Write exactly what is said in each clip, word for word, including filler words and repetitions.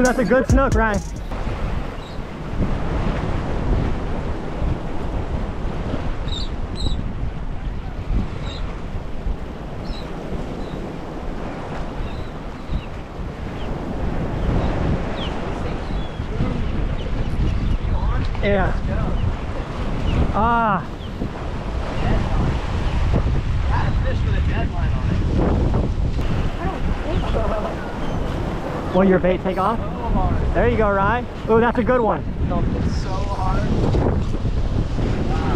that's a good snook, right? Yeah. Ah. Had a fish with a deadline on it. I don't think so. Will your bait take off? So hard. There you go, Rye. Oh, that's a good one. It's so hard. Wow.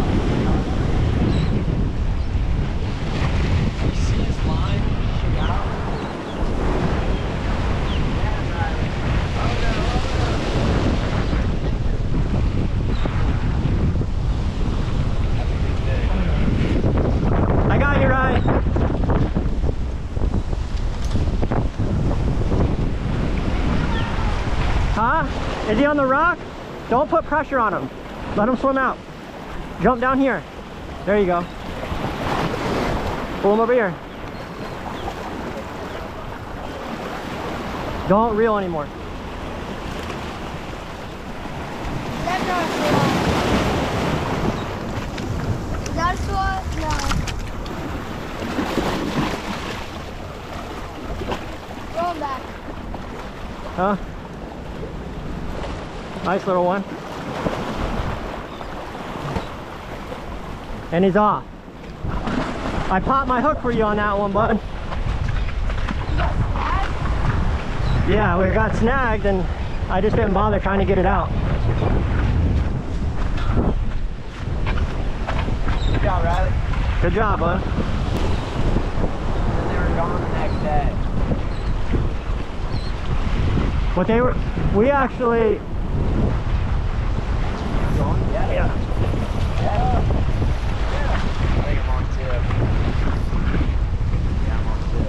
You see his line shoot out? Yeah, Riley. Oh no, oh no. I got you, Rye. Huh? Is he on the rock? Don't put pressure on him. Let him swim out. Jump down here. There you go. Pull him over here. Don't reel anymore. That's not a swat. Is that a swat? No. Throw him back. Huh? Nice little one. And he's off. I popped my hook for you on that one, bud. Yeah, we got snagged and I just didn't bother trying to get it out. Good job, Riley. Good job, bud. And they were gone the next day. But they were, we actually, Yeah. Yeah. Yeah. I think I'm on tip. Yeah, I'm on tip.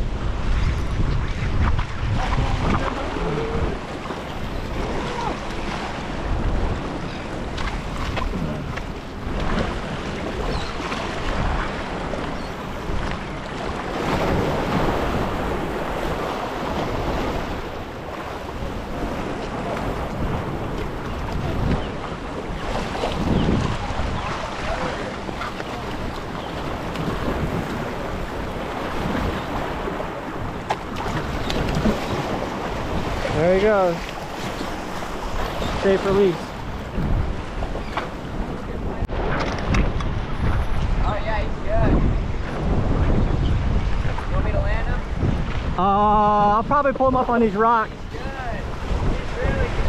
there he goes. Safe release. Oh yeah, he's good. You want me to land him? Uh, I'll probably pull him up on these rocks. Good. He's really good.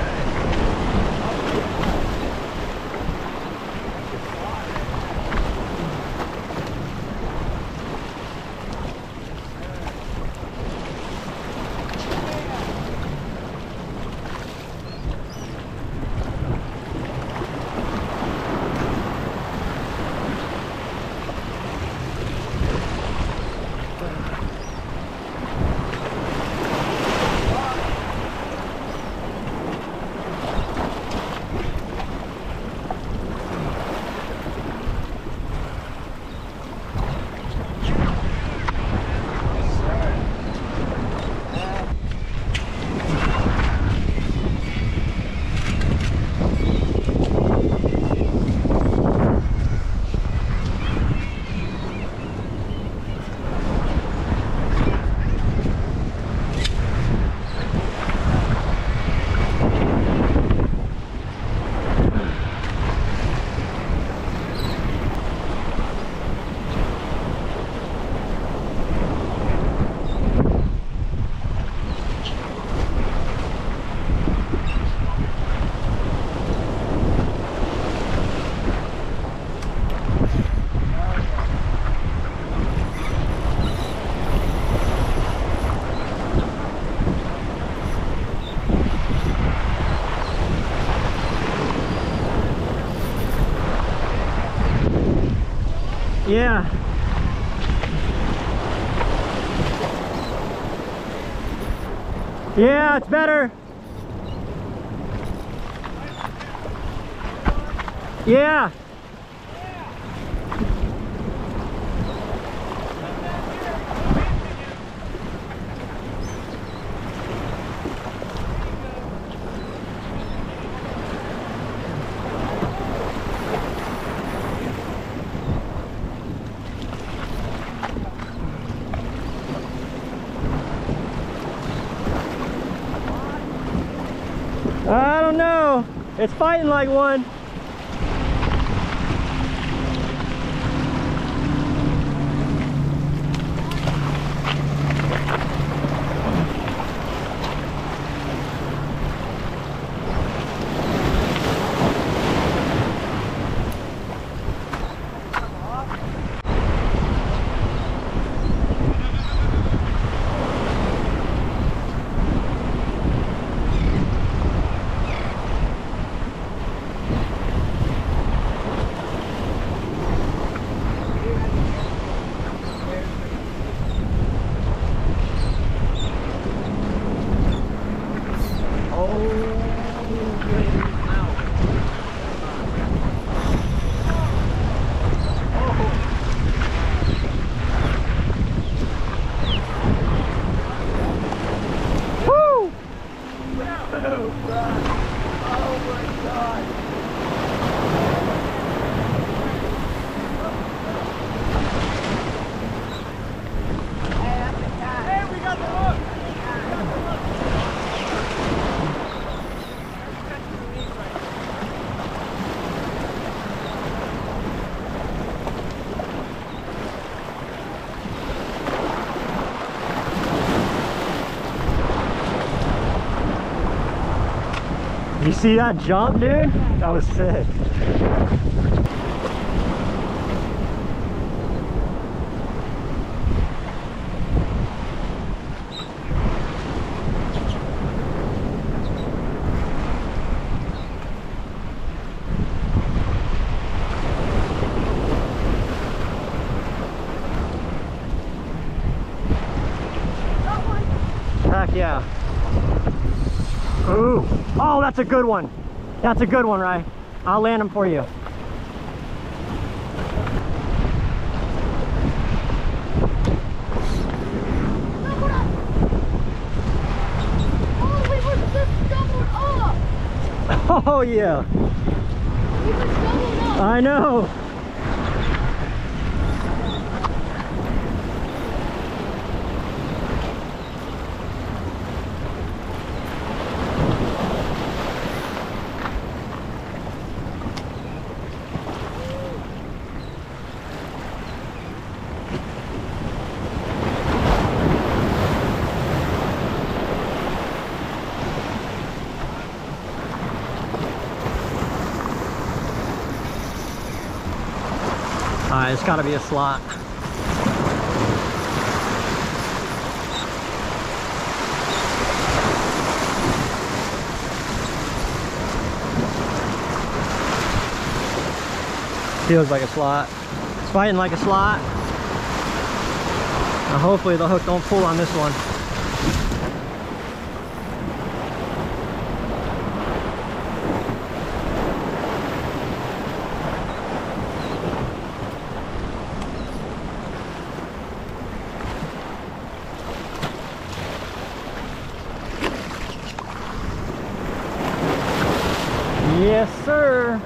Yeah. Yeah, it's better. Yeah. It's fighting like one. You see that jump, dude? That was sick. Heck yeah. Ooh. Oh, that's a good one. That's a good one, Rye. I'll land them for you. Oh, we were just doubled up. Oh, yeah. We were doubled up. I know. Alright, it's gotta be a slot. Feels like a slot. It's fighting like a slot. Now hopefully the hook don't pull on this one. Yes, sir.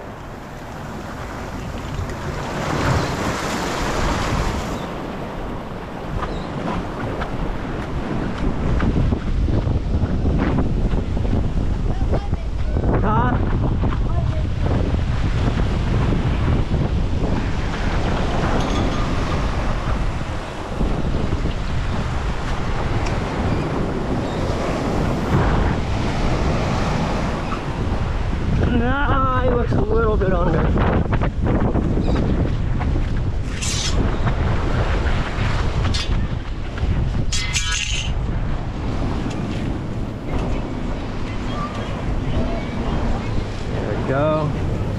Huh? Nah, he looks a little bit under. There we go.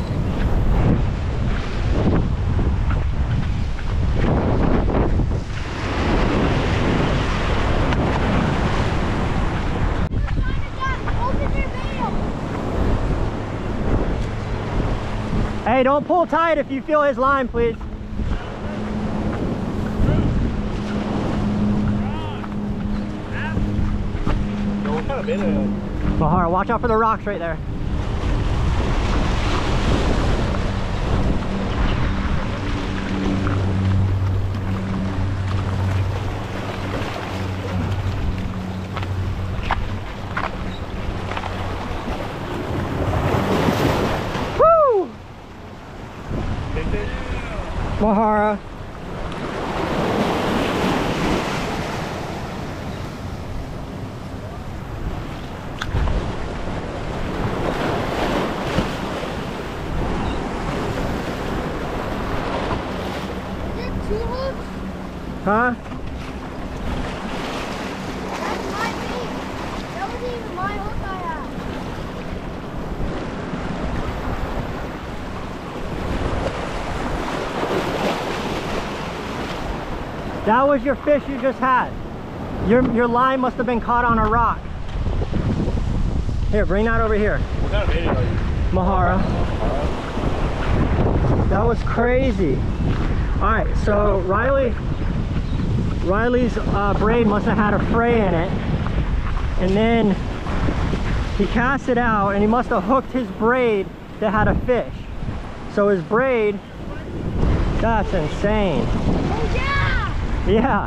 Hey, don't pull tight if you feel his line, please. Bahar, watch out for the rocks right there. Mahara. Is it two hooks? Huh? That's my bait. That wasn't even my hook I had. That was your fish you just had. Your, your line must have been caught on a rock. Here, bring that over here. What kind of bait are you? Mahara. That was crazy. All right, so Riley, Riley's uh, braid must have had a fray in it. And then he cast it out and he must have hooked his braid that had a fish. So his braid, that's insane. Oh yeah! Yeah.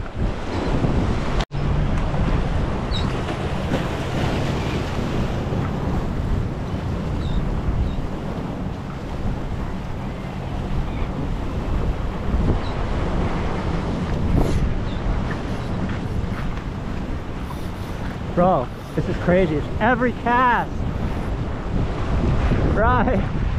Bro, this is crazy. It's every cast. Right.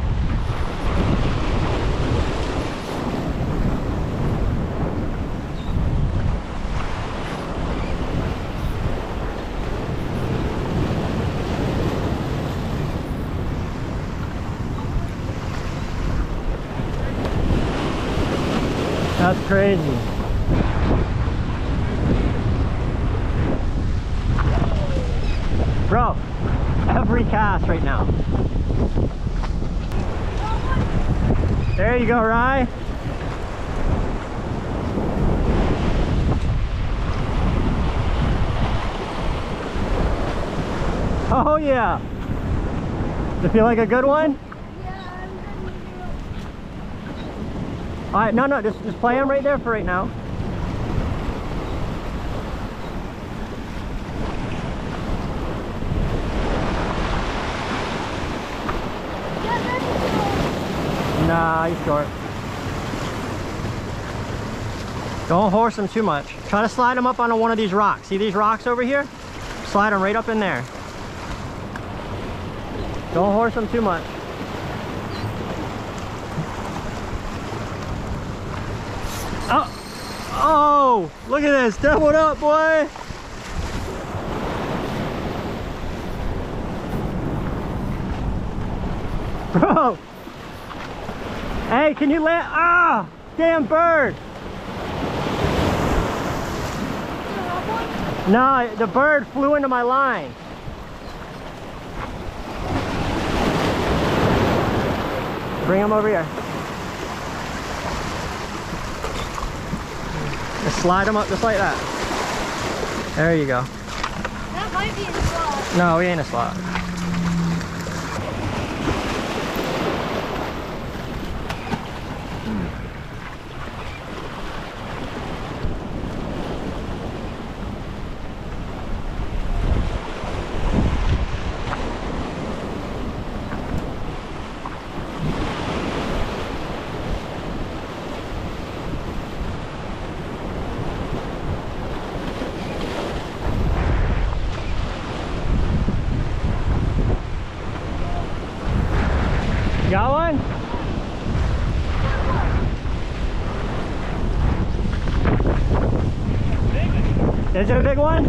That's crazy. Bro, every cast right now. There you go, Rye. Oh yeah. Does it feel like a good one? Yeah, I'm gonna do it. All right, no, no, just, just play him right there for right now. Yeah, that's it. Nah, he's short. Don't horse him too much. Try to slide him up onto one of these rocks. See these rocks over here? Slide him right up in there. Don't horse him too much. Oh! Oh! Look at this! Step one up, boy! Bro! Hey, can you land? Ah! Damn bird! No, the bird flew into my line. Bring him over here. Just slide him up just like that. There you go. That might be a slot. No, he ain't a slot. Got one? Is it a big one?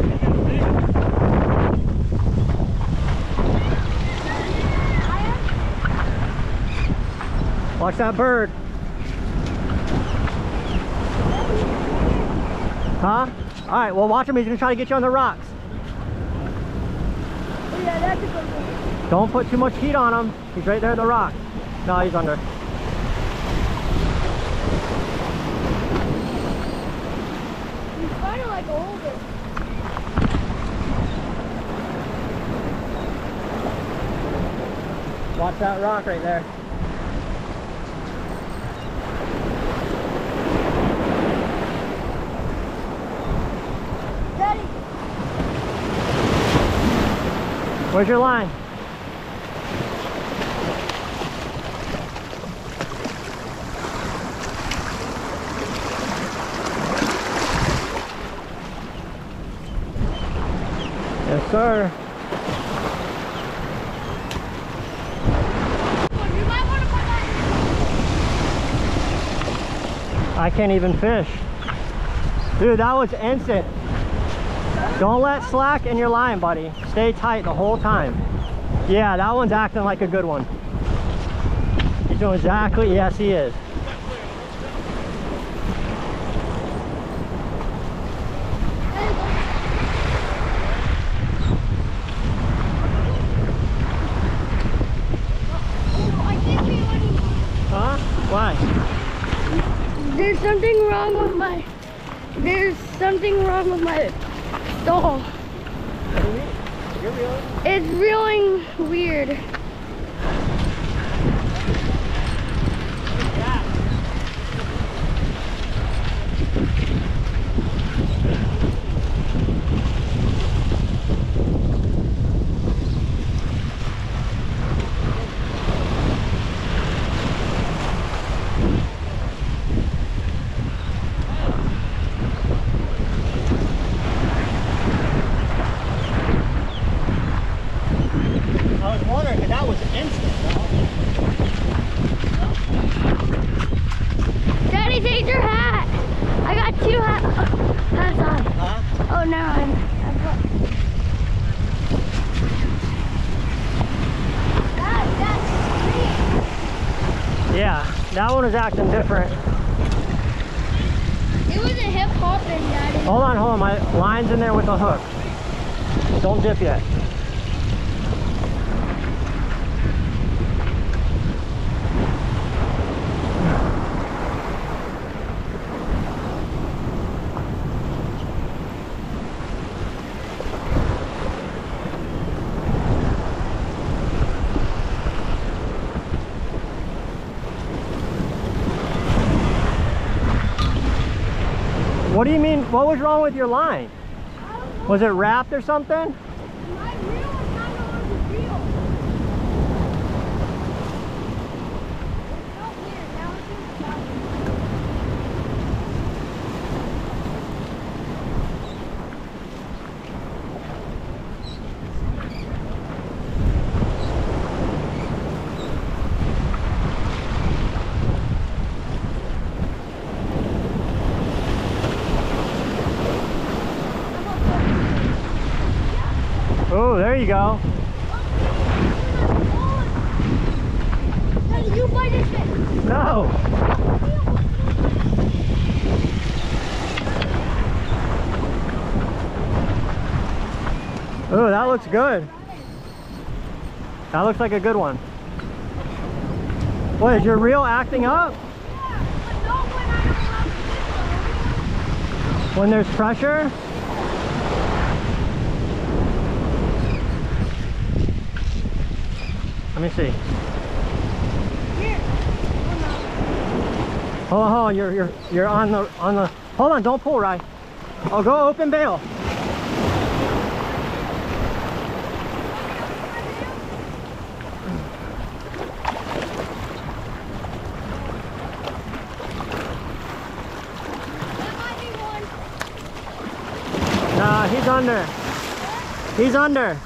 Watch that bird. Huh? All right, well watch him. He's gonna try to get you on the rocks. Oh yeah, that's a good one. Don't put too much heat on him. He's right there at the rock. No, he's under. He's kind of like older. Watch that rock right there. Daddy, Where's your line? sir. You might want to put that I can't even fish. Dude, that was instant. Don't let slack in your line, buddy. Stay tight the whole time. Yeah, that one's acting like a good one. He's doing exactly, yes he is. I think we already... Huh? Why? There's something wrong with my... There's something wrong with my stall. You're reeling? It's reeling weird. I was wondering, 'cause that was instant. Daddy, take your hat. I got two hat hats on. Huh? Oh, no. I'm, I'm, Dad, that's Yeah, that one is acting different. It was a hip hop and Daddy. Hold on, hold on. My line's in there with the hook. Don't dip yet. What do you mean? What was wrong with your line? Was it wrapped or something? My reel is not on the reel. It felt weird. Now it's in the back. Oh, there you go. Hey, you bite this fish. No. Oh, that looks good. That looks like a good one. What, is your reel acting up? When there's pressure? Let me see. Hold on, hold on. You're you're you're on the on the. Hold on, don't pull, Rye. Oh, go open bail. Nah, he's under. He's under.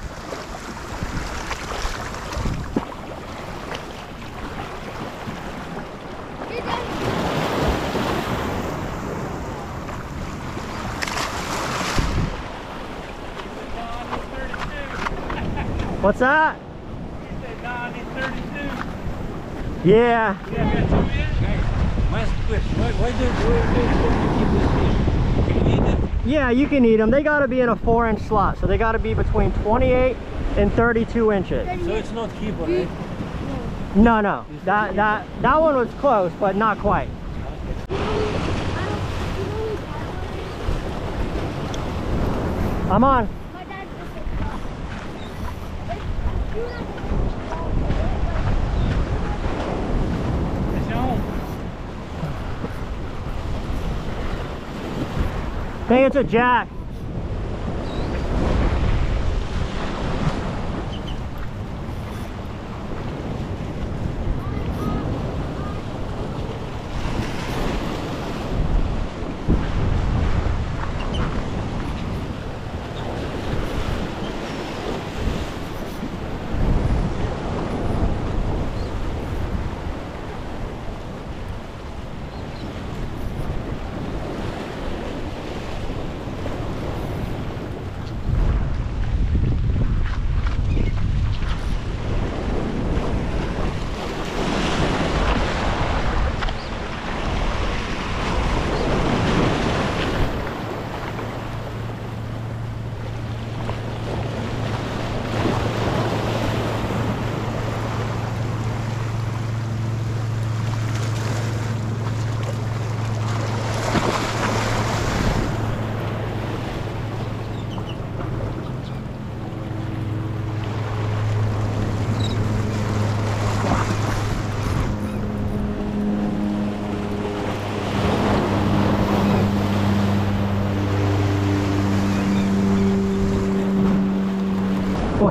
What's that? He said, nah, I need thirty-two. Yeah. Yeah, I got two in. Hey, my question, why, why do why, why, why do you keep this fish? Can you eat it? Yeah, you can eat them. They got to be in a four inch slot. So they got to be between twenty-eight and thirty-two inches. So it's not keeper, right? No, no. That, that, that one was close, but not quite. I'm on. My dad just It's on. I think it's a jack.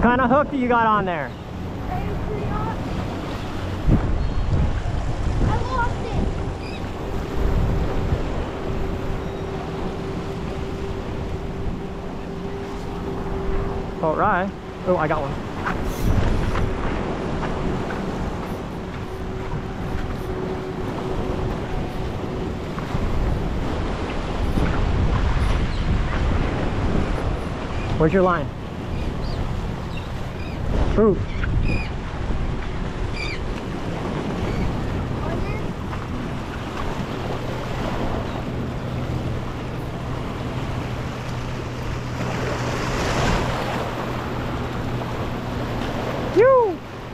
kind of hook do you got on there? I lost it. All right. Oh, I got one. Where's your line? Ooh. Yoo!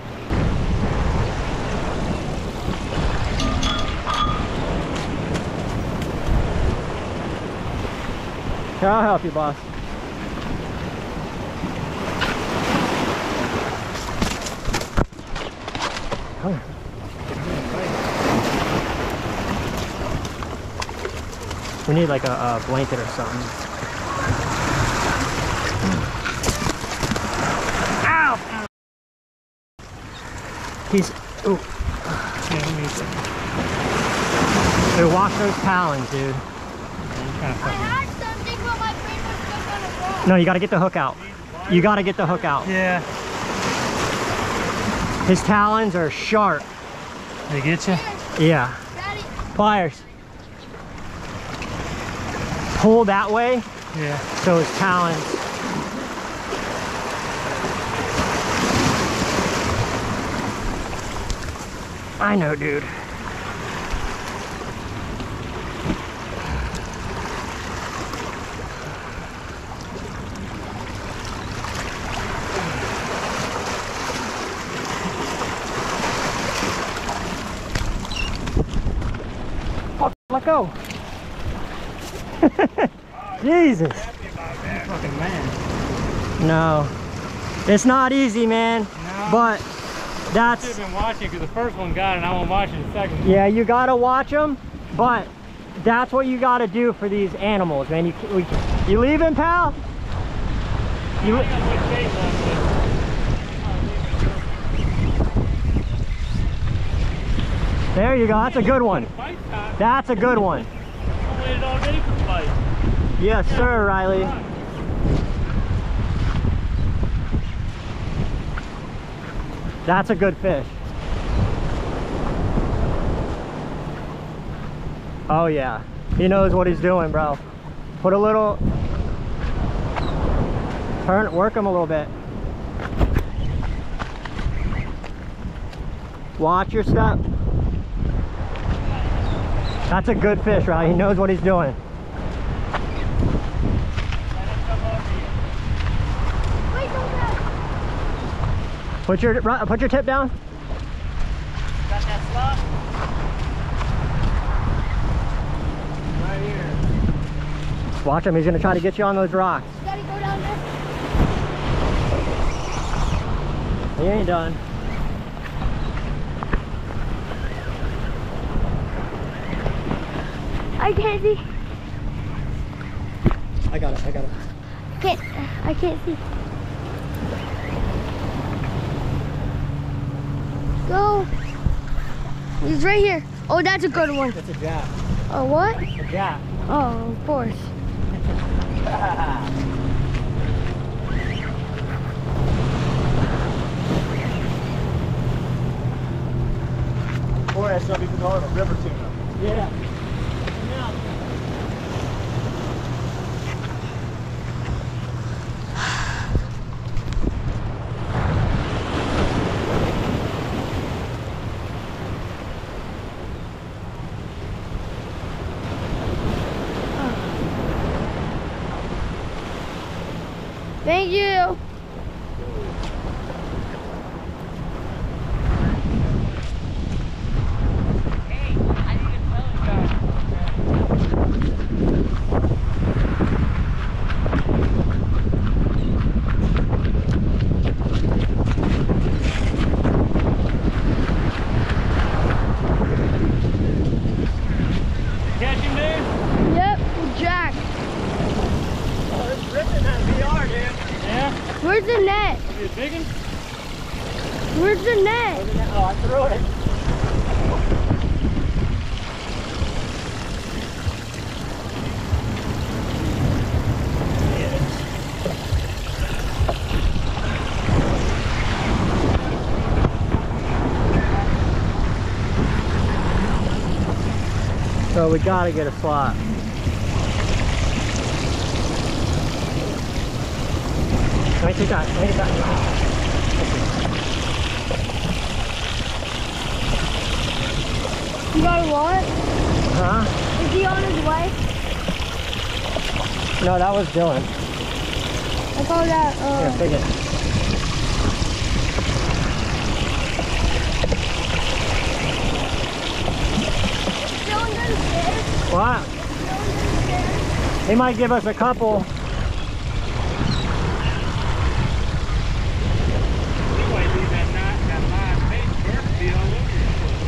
Here, I'll help you, boss. We need like a, a blanket or something. Ow! He's, ooh. Dude, wash those talons, dude. I had something, but my brain was stuck on a rock. No, you gotta get the hook out. You gotta get the hook out. Yeah. His talons are sharp. They get you? Yeah. Daddy, Pliers. Pull that way Yeah. so his talons. I know, dude. Fuck, let go. Jesus. Fucking man. No. It's not easy, man. No. But I've that's, been watching because the first one got it and I won't watch it the second one. yeah, you gotta watch them, but that's what you gotta do for these animals, man. You, we, you leaving, pal? You, I got good faith on there you go. That's a good one. this. Fight time. That's a good one. I waited all day for the fight. Yes, sir, Riley. That's a good fish. Oh yeah, he knows what he's doing, bro. Put a little, turn, work him a little bit. Watch your step. That's a good fish, Riley. He knows what he's doing. wait, don't go. Put your put your tip down. Got that slot? Right here. Watch him. He's gonna try to get you on those rocks. Daddy, go down there. He ain't done. I can't see. I got it. I got it. I can't. I can't see. Go. He's right here. Oh, that's a good one. It's a jack. Oh, what? A jack. Oh, of course. Or as some people call it, a river tuna. Yeah. Thank you. Catch him, dude? Yep, Jack. Oh, it's ripping that V R, dude. Yeah? Big one? Where's the net? Oh, I threw it. So we gotta get a slot. Let me take that. Let me take that. You got a what? Huh? Is he on his way? No, that was Dylan. I saw that. Uh, Here, take it. Dylan downstairs. What? Dylan downstairs. He might give us a couple. You might leave that knot, that line paint first, be all over your foot.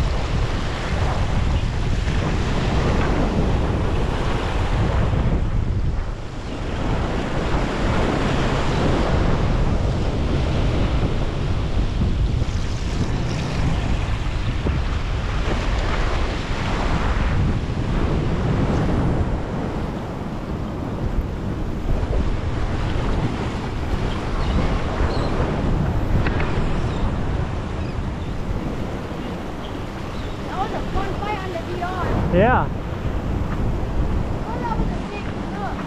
That was a fun fight on the D R. Yeah. Oh, that was a big truck.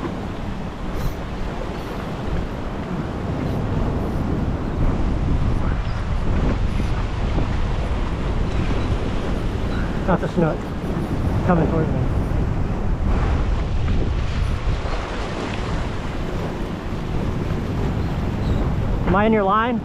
Not the snook. Coming towards me. Am I in your line?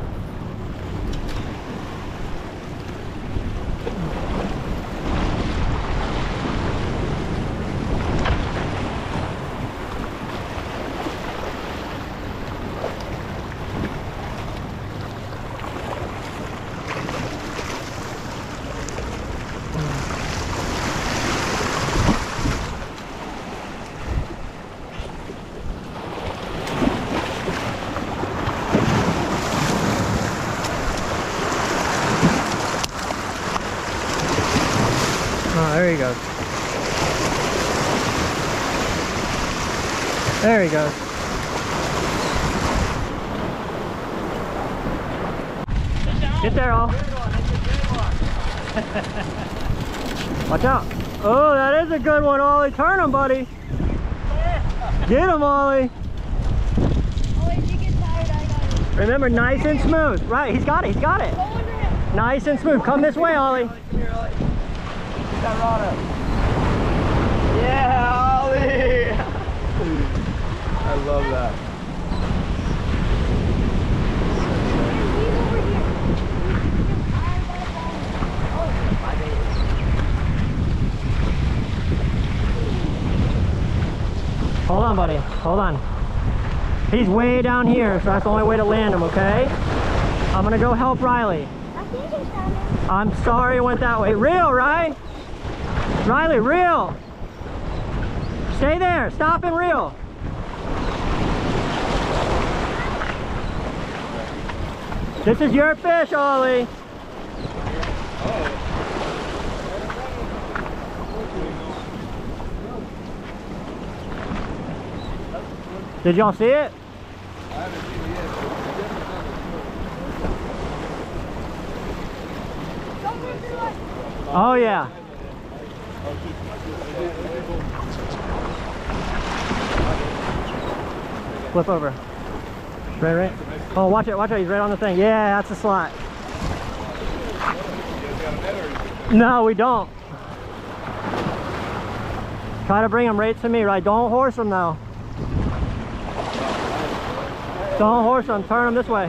Oh, there he goes. There he goes. Get there, all. Watch out. Oh, that is a good one, Ollie. Turn him, buddy. Get him, Ollie. Oh, if you get tired, I got it. Remember, nice and smooth. Right, he's got it, he's got it. Go under him. Nice and smooth. Come this way, Ollie. Come here, Ollie. Get that rod up. Yeah, Ollie! I love that. He's over here. Oh, My baby. Hold on, buddy. Hold on. He's way down here, so that's the only way to land him, okay? I'm gonna go help Riley. I think he's down there. I'm sorry it went that way. Reel, right? Riley, reel. Stay there. Stop and reel. This is your fish, Ollie. Did y'all see it? I haven't seen it yet. Don't move to the left. Oh, yeah. Flip over. Right, right. Oh, watch it, watch it. He's right on the thing. Yeah, that's a slot. No, we don't. Try to bring him right to me, right? Don't horse him now. Don't horse him. Turn him this way.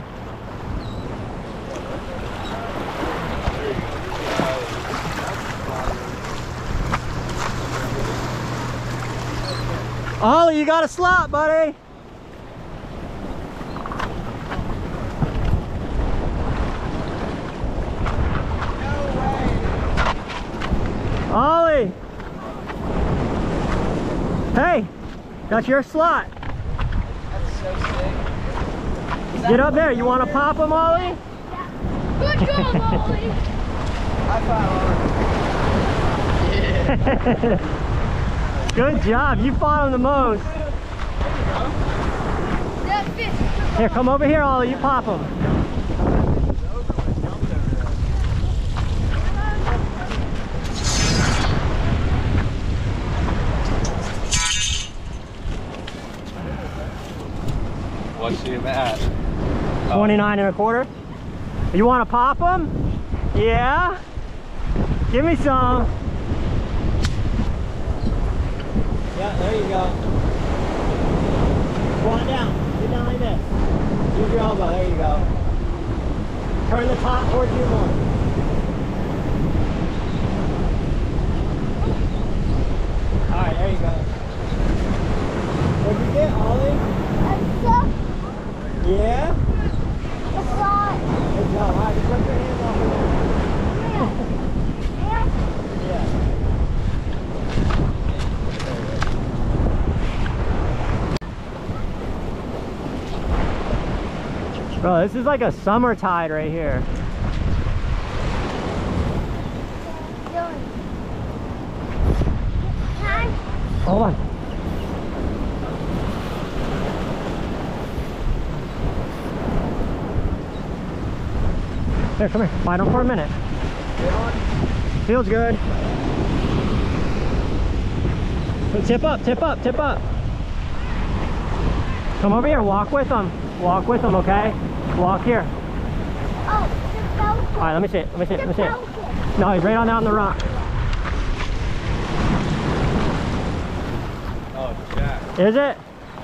Ollie, you got a slot, buddy. Ollie. Hey, that's your slot. That's so sick. Get up there. You want to pop them, Ollie? Good job, Ollie. High five, Ollie. Yeah. Good job. You fought him the most. That fish. Here, come over here, Ollie. You pop them. What's she at? twenty-nine and a quarter. You want to pop them? Yeah? Give me some. Yeah, there you go. Go on down. Get down like this. Use your elbow. There you go. Turn the top towards you more. Alright, there you go. What'd you get, Ollie? Yeah? It's not. Good job. Alright, just rip your hands off of there. Yeah. Bro, this is like a summer tide right here. Hold on. Here, come here. Fight them for a minute. Feels good. So tip up, tip up, tip up. Come over here. Walk with them. Walk with them, okay? Walk here. Oh, the falcon. All right, let me see it. Let me see it. The Let me see it. falcon. No, he's right on down the rock. Oh, Jack. Is it?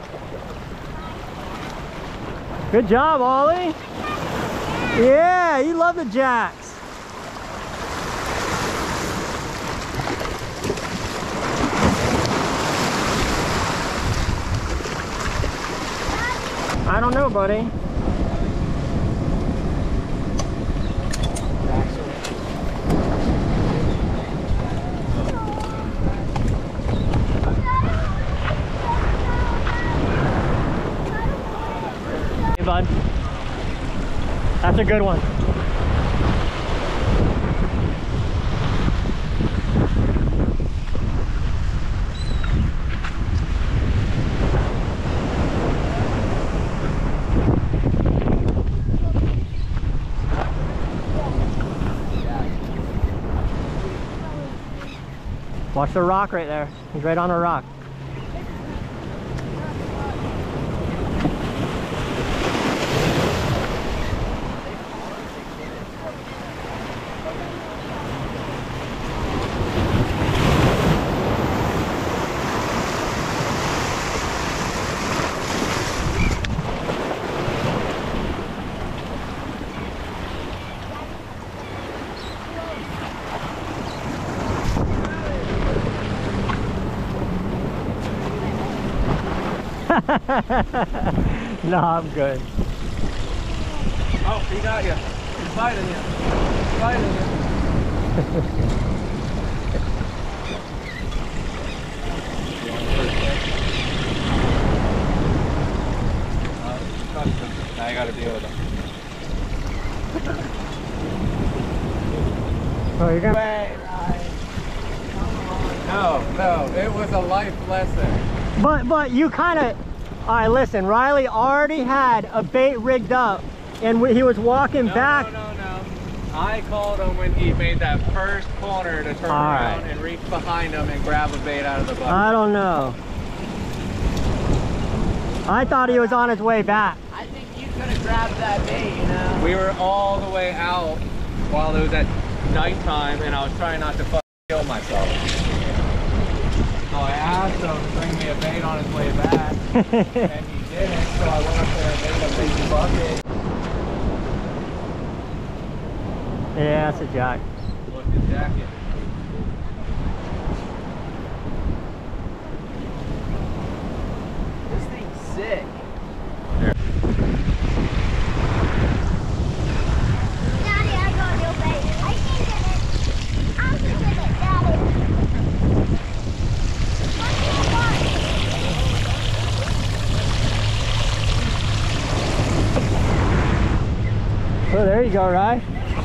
Good job, Ollie. Yeah, you love the jacks. I don't know, buddy. Hey, bud. That's a good one. Watch the rock right there. He's right on the rock. No, I'm good. Oh, he got you. He's biting you. He's biting you. Now I gotta deal with him. Oh, you're gonna... Wait, no, no, it was a life lesson. But, but you kind of... All right, listen, Riley already had a bait rigged up and he was walking No, back. no, no, no. I called him when he made that first corner to turn All around right. and reach behind him and grab a bait out of the bucket. I don't know. I thought he was on his way back. I think you could have grabbed that bait, you know? We were all the way out while it was at nighttime and I was trying not to fucking kill myself. So I asked him to bring me a bait on his way back and he didn't, so I went up there and made a big bucket. Yeah, that's a jack. Look at his jacket. This thing's sick. Daddy, I got your bait. I can get it. I can get it, Daddy. What do you want? you go, Rye.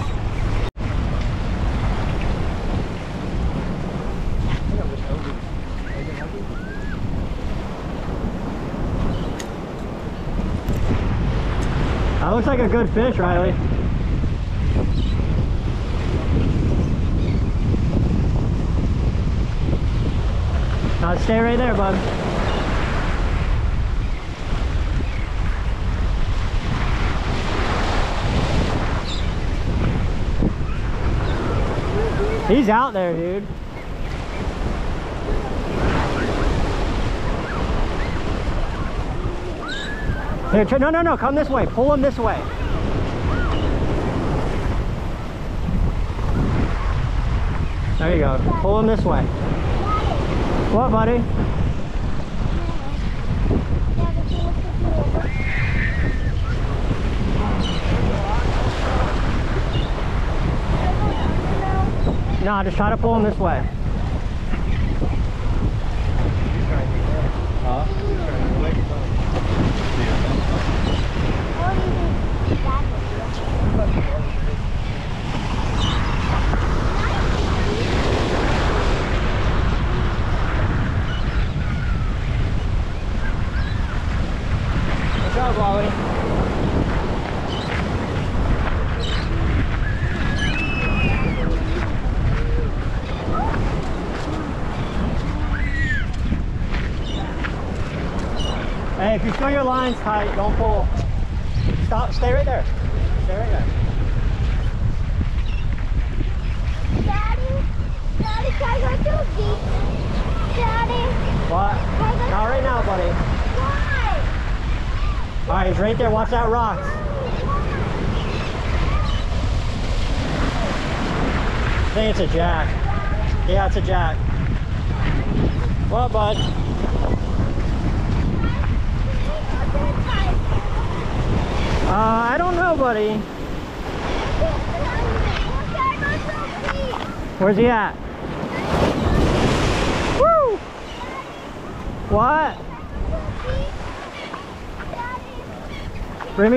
That looks like a good fish, Riley. Now stay right there, bud. He's out there, dude. Here, try, no, no, no, come this way. Pull him this way. There you go. Pull him this way. What, buddy? No, just try to pull him this way. Huh? Good job, Wally. Hey, if you feel your lines tight, don't pull. Stop, stay right there. Stay right there. Daddy, Daddy, can I go too deep? Daddy, What? Not right now, buddy. why? Alright, he's right there. Watch that rock. I think it's a jack. Yeah, it's a jack. What, bud? Uh, I don't know, buddy. Where's he at? Woo! What?